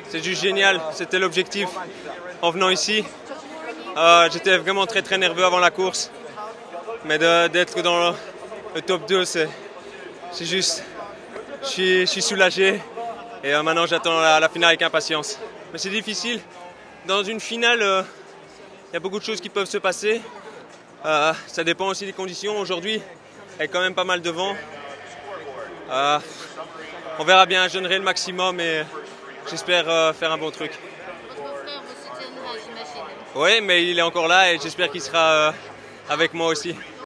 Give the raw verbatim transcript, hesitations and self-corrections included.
c'est juste génial. C'était l'objectif en venant ici. Euh, J'étais vraiment très très nerveux avant la course. Mais d'être dans le, le top deux, c'est juste... Je suis, je suis soulagé. Et euh, maintenant, j'attends la, la finale avec impatience. Mais c'est difficile. Dans une finale, il euh, y a beaucoup de choses qui peuvent se passer. Euh, ça dépend aussi des conditions. Aujourd'hui, il y a quand même pas mal de vent. Euh, on verra bien, je donnerai le maximum et j'espère euh, faire un bon truc. Votre frère vous soutiendra, j'imagine. Oui, mais il est encore là et j'espère qu'il sera euh, avec moi aussi.